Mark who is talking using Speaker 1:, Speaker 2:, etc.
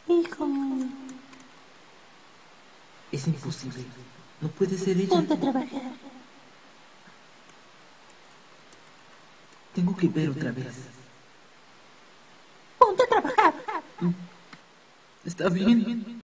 Speaker 1: Hijo,
Speaker 2: Es imposible. No puede ser ella.
Speaker 1: ponte a trabajar.
Speaker 2: Tengo que ver otra vez.
Speaker 1: Ponte a trabajar.
Speaker 2: Está bien.